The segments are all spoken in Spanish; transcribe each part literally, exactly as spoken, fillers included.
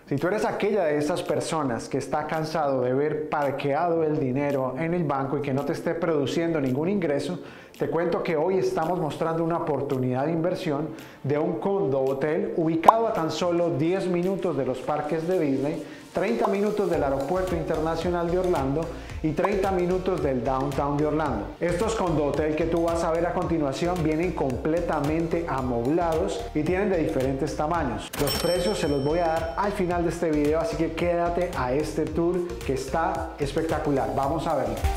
Si tú eres aquella de esas personas que está cansado de ver parqueado el dinero en el banco y que no te esté produciendo ningún ingreso, te cuento que hoy estamos mostrando una oportunidad de inversión de un condo hotel ubicado a tan solo diez minutos de los parques de Disney, treinta minutos del aeropuerto internacional de Orlando y treinta minutos del downtown de Orlando. Estos condo hotel que tú vas a ver a continuación vienen completamente amoblados y tienen de diferentes tamaños. Los precios se los voy a dar al final de este video, así que quédate a este tour que está espectacular. Vamos a verlo.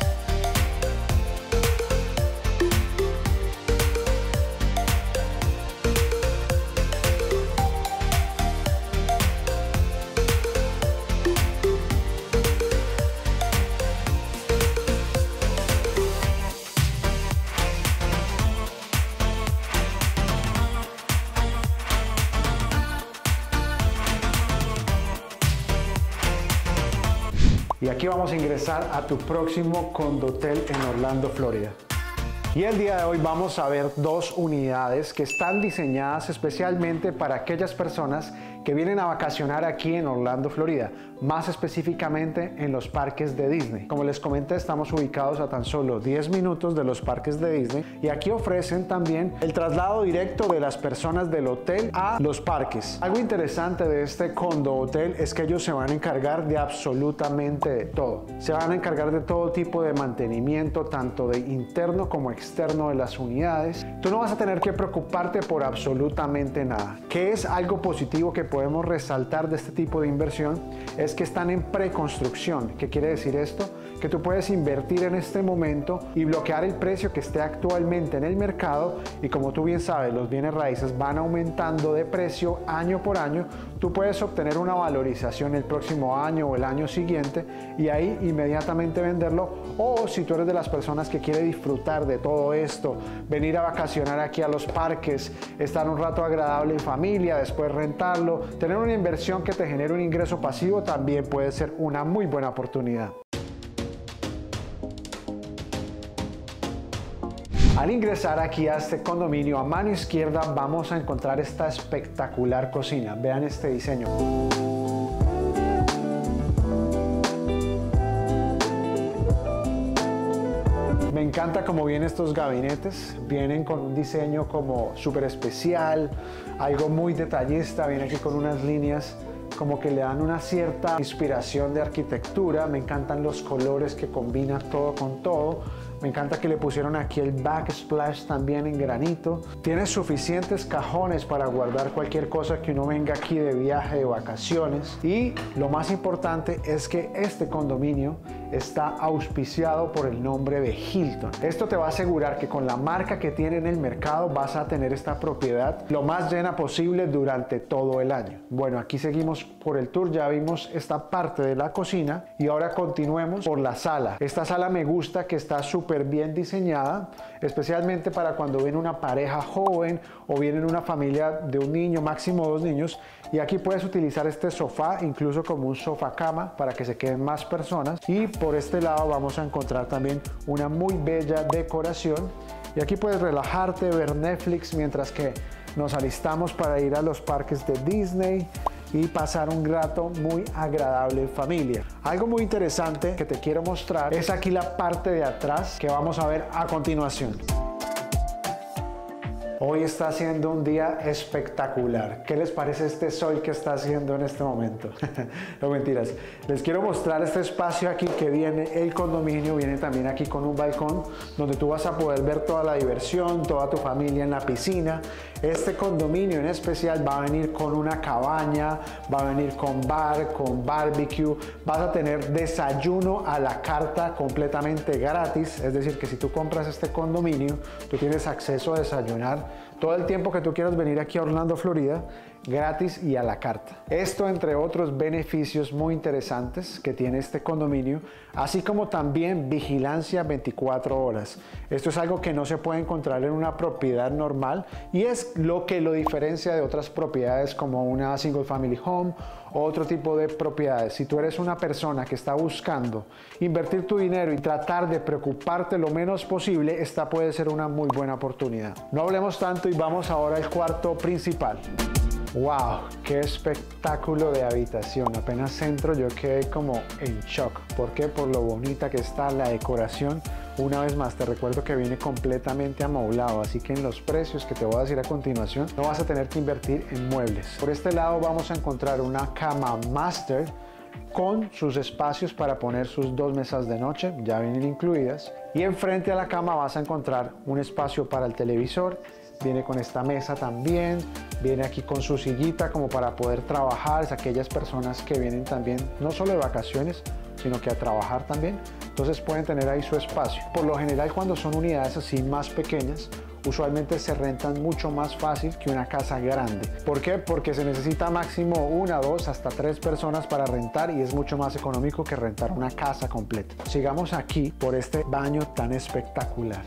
Y aquí vamos a ingresar a tu próximo condo hotel en Orlando, Florida. Y el día de hoy vamos a ver dos unidades que están diseñadas especialmente para aquellas personas que vienen a vacacionar aquí en Orlando, Florida, más específicamente en los parques de Disney. Como les comenté, estamos ubicados a tan solo diez minutos de los parques de Disney y aquí ofrecen también el traslado directo de las personas del hotel a los parques. Algo interesante de este condo hotel es que ellos se van a encargar de absolutamente de todo. Se van a encargar de todo tipo de mantenimiento, tanto de interno como externo de las unidades. Tú no vas a tener que preocuparte por absolutamente nada. ¿Qué es algo positivo que podemos resaltar de este tipo de inversión? Es que están en preconstrucción. ¿Qué quiere decir esto? Que tú puedes invertir en este momento y bloquear el precio que esté actualmente en el mercado, y como tú bien sabes, los bienes raíces van aumentando de precio año por año. Tú puedes obtener una valorización el próximo año o el año siguiente y ahí inmediatamente venderlo, o si tú eres de las personas que quiere disfrutar de todo esto, venir a vacacionar aquí a los parques, estar un rato agradable en familia, después rentarlo, tener una inversión que te genere un ingreso pasivo, también puede ser una muy buena oportunidad. Al ingresar aquí a este condominio, a mano izquierda vamos a encontrar esta espectacular cocina. Vean este diseño. Me encanta cómo vienen estos gabinetes. Vienen con un diseño como súper especial, algo muy detallista. Viene aquí con unas líneas como que le dan una cierta inspiración de arquitectura. Me encantan los colores que combinan todo con todo. Me encanta que le pusieron aquí el backsplash también en granito. Tiene suficientes cajones para guardar cualquier cosa que uno venga aquí de viaje, de vacaciones. Y lo más importante es que este condominio está auspiciado por el nombre de Hilton. Esto te va a asegurar que con la marca que tiene en el mercado vas a tener esta propiedad lo más llena posible durante todo el año. Bueno, aquí seguimos por el tour. Ya vimos esta parte de la cocina y ahora continuemos por la sala. Esta sala me gusta que está súper bien diseñada, especialmente para cuando viene una pareja joven o viene una familia de un niño, máximo dos niños, y aquí puedes utilizar este sofá incluso como un sofá cama para que se queden más personas. Y por este lado vamos a encontrar también una muy bella decoración y aquí puedes relajarte, ver Netflix mientras que nos alistamos para ir a los parques de Disney y pasar un rato muy agradable en familia. Algo muy interesante que te quiero mostrar es aquí la parte de atrás que vamos a ver a continuación. Hoy está haciendo un día espectacular. ¿Qué les parece este sol que está haciendo en este momento? No, mentiras. Les quiero mostrar este espacio aquí que viene el condominio. Viene también aquí con un balcón donde tú vas a poder ver toda la diversión, toda tu familia en la piscina. Este condominio en especial va a venir con una cabaña, va a venir con bar, con barbecue. Vas a tener desayuno a la carta completamente gratis. Es decir, que si tú compras este condominio, tú tienes acceso a desayunar todo el tiempo que tú quieras venir aquí a Orlando, Florida, gratis y a la carta. Esto entre otros beneficios muy interesantes que tiene este condominio, así como también vigilancia veinticuatro horas. Esto es algo que no se puede encontrar en una propiedad normal y es lo que lo diferencia de otras propiedades como una single family home o otro tipo de propiedades. Si tú eres una persona que está buscando invertir tu dinero y tratar de preocuparte lo menos posible, esta puede ser una muy buena oportunidad. No hablemos tanto y vamos ahora al cuarto principal. ¡Wow! ¡Qué espectáculo de habitación! Apenas entro yo quedé como en shock. ¿Por qué? Por lo bonita que está la decoración. Una vez más, te recuerdo que viene completamente amoblado, así que en los precios que te voy a decir a continuación no vas a tener que invertir en muebles. Por este lado vamos a encontrar una cama master con sus espacios para poner sus dos mesas de noche, ya vienen incluidas. Y enfrente a la cama vas a encontrar un espacio para el televisor. Viene con esta mesa también, viene aquí con su sillita como para poder trabajar. Es aquellas personas que vienen también no solo de vacaciones, sino que a trabajar también. Entonces pueden tener ahí su espacio. Por lo general, cuando son unidades así más pequeñas, usualmente se rentan mucho más fácil que una casa grande. ¿Por qué? Porque se necesita máximo una, dos, hasta tres personas para rentar y es mucho más económico que rentar una casa completa. Sigamos aquí por este baño tan espectacular.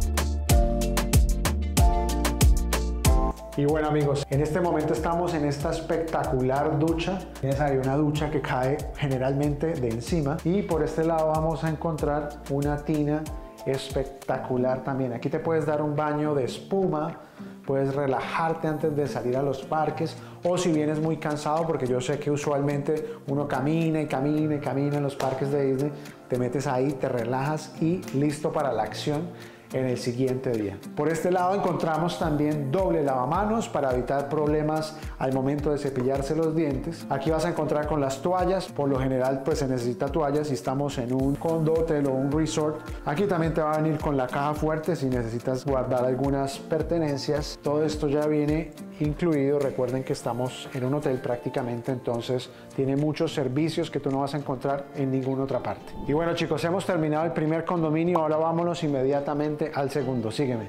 Y bueno amigos, en este momento estamos en esta espectacular ducha. Tienes ahí una ducha que cae generalmente de encima y por este lado vamos a encontrar una tina espectacular también. Aquí te puedes dar un baño de espuma, puedes relajarte antes de salir a los parques o si vienes muy cansado, porque yo sé que usualmente uno camina y camina y camina en los parques de Disney, te metes ahí, te relajas y listo para la acción en el siguiente día. Por este lado encontramos también doble lavamanos para evitar problemas al momento de cepillarse los dientes. Aquí vas a encontrar con las toallas, por lo general pues se necesita toallas si estamos en un condo, hotel o un resort. Aquí también te va a venir con la caja fuerte si necesitas guardar algunas pertenencias. Todo esto ya viene incluido. Recuerden que estamos en un hotel prácticamente, entonces tiene muchos servicios que tú no vas a encontrar en ninguna otra parte. Y bueno chicos, hemos terminado el primer condominio, ahora vámonos inmediatamente al segundo. Sígueme.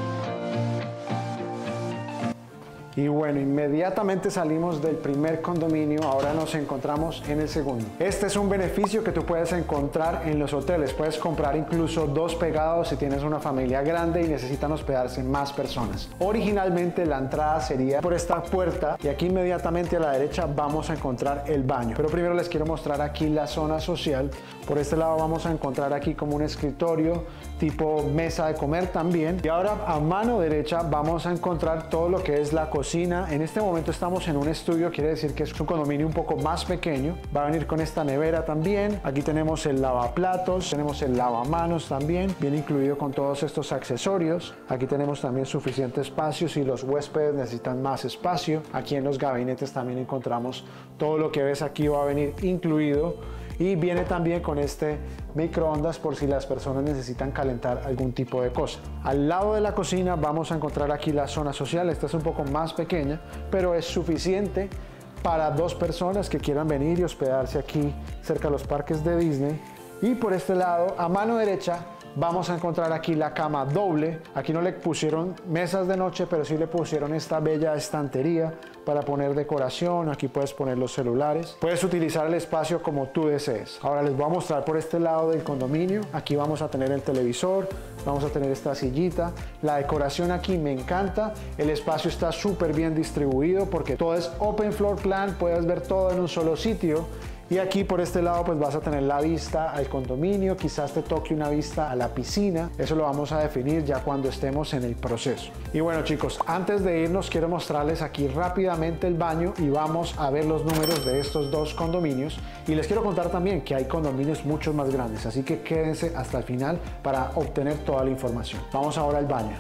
Y bueno, inmediatamente salimos del primer condominio, ahora nos encontramos en el segundo. Este es un beneficio que tú puedes encontrar en los hoteles. Puedes comprar incluso dos pegados si tienes una familia grande y necesitan hospedarse más personas. Originalmente la entrada sería por esta puerta y aquí inmediatamente a la derecha vamos a encontrar el baño. Pero primero les quiero mostrar aquí la zona social. Por este lado vamos a encontrar aquí como un escritorio tipo mesa de comer también. Y ahora a mano derecha vamos a encontrar todo lo que es la cocina. En este momento estamos en un estudio, quiere decir que es un condominio un poco más pequeño. Va a venir con esta nevera también. Aquí tenemos el lavaplatos, tenemos el lavamanos también, viene incluido con todos estos accesorios. Aquí tenemos también suficiente espacio si los huéspedes necesitan más espacio. Aquí en los gabinetes también encontramos todo lo que ves aquí, va a venir incluido. Y viene también con este microondas por si las personas necesitan calentar algún tipo de cosa. Al lado de la cocina vamos a encontrar aquí la zona social. Esta es un poco más pequeña, pero es suficiente para dos personas que quieran venir y hospedarse aquí cerca de los parques de Disney. Y por este lado, a mano derecha, vamos a encontrar aquí la cama doble. Aquí no le pusieron mesas de noche, pero sí le pusieron esta bella estantería para poner decoración. Aquí puedes poner los celulares. Puedes utilizar el espacio como tú desees. Ahora les voy a mostrar por este lado del condominio. Aquí vamos a tener el televisor, vamos a tener esta sillita. La decoración aquí me encanta. El espacio está súper bien distribuido porque todo es open floor plan. Puedes ver todo en un solo sitio. Y aquí por este lado pues vas a tener la vista al condominio, quizás te toque una vista a la piscina. Eso lo vamos a definir ya cuando estemos en el proceso. Y bueno chicos, antes de irnos quiero mostrarles aquí rápidamente el baño y vamos a ver los números de estos dos condominios. Y les quiero contar también que hay condominios mucho más grandes, así que quédense hasta el final para obtener toda la información. Vamos ahora al baño.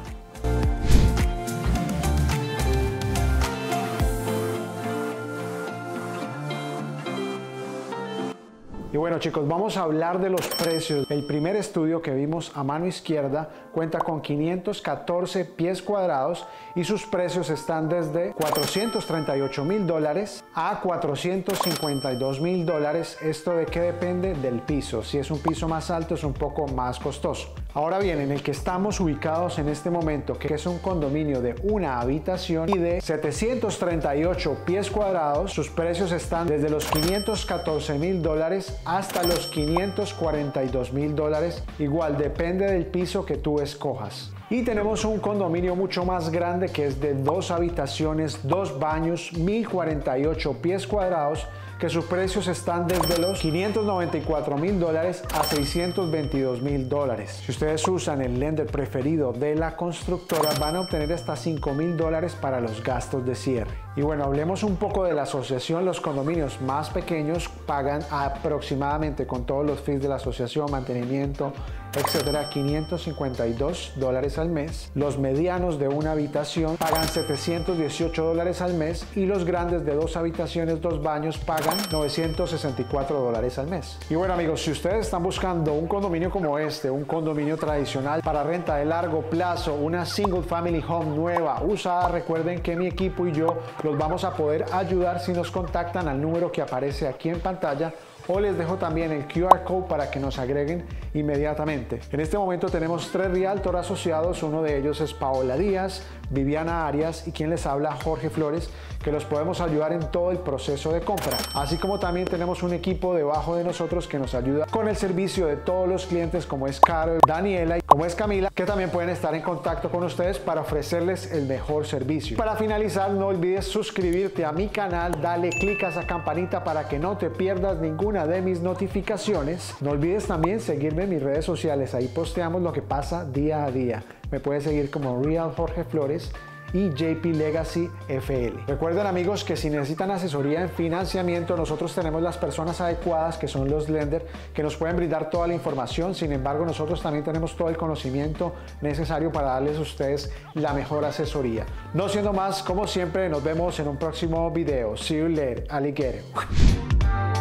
Y bueno chicos, vamos a hablar de los precios. El primer estudio que vimos a mano izquierda cuenta con quinientos catorce pies cuadrados y sus precios están desde cuatrocientos treinta y ocho mil dólares a cuatrocientos cincuenta y dos mil dólares. Esto de qué depende del piso. Si es un piso más alto es un poco más costoso. Ahora bien, en el que estamos ubicados en este momento, que es un condominio de una habitación y de setecientos treinta y ocho pies cuadrados, sus precios están desde los quinientos catorce mil dólares hasta los quinientos cuarenta y dos mil dólares. Igual depende del piso que tú escojas. Y tenemos un condominio mucho más grande que es de dos habitaciones, dos baños, mil cuarenta y ocho pies cuadrados, que sus precios están desde los quinientos noventa y cuatro mil dólares a seiscientos veintidós mil dólares. Si ustedes usan el lender preferido de la constructora, van a obtener hasta cinco mil dólares para los gastos de cierre. Y bueno, hablemos un poco de la asociación. Los condominios más pequeños pagan aproximadamente, con todos los fees de la asociación, mantenimiento, etcétera, quinientos cincuenta y dos dólares al mes. Los medianos de una habitación pagan setecientos dieciocho dólares al mes y los grandes de dos habitaciones, dos baños pagan novecientos sesenta y cuatro dólares al mes. Y bueno amigos, si ustedes están buscando un condominio como este, un condominio tradicional para renta de largo plazo, una single family home nueva, usada, recuerden que mi equipo y yo los vamos a poder ayudar si nos contactan al número que aparece aquí en pantalla, o les dejo también el Q R code para que nos agreguen inmediatamente. En este momento tenemos tres realtor asociados, uno de ellos es Paola Díaz, Viviana Arias y quien les habla, Jorge Flores, que los podemos ayudar en todo el proceso de compra. Así como también tenemos un equipo debajo de nosotros que nos ayuda con el servicio de todos los clientes, como es Carol, Daniela y como es Camila, que también pueden estar en contacto con ustedes para ofrecerles el mejor servicio. Para finalizar, no olvides suscribirte a mi canal, dale clic a esa campanita para que no te pierdas ninguna de mis notificaciones. No olvides también seguirme en mis redes sociales, ahí posteamos lo que pasa día a día. Me puedes seguir como Real Jorge Flores y J P Legacy F L. Recuerden amigos que si necesitan asesoría en financiamiento, nosotros tenemos las personas adecuadas, que son los lenders, que nos pueden brindar toda la información. Sin embargo, nosotros también tenemos todo el conocimiento necesario para darles a ustedes la mejor asesoría. No siendo más, como siempre, nos vemos en un próximo video. See you later, alligator.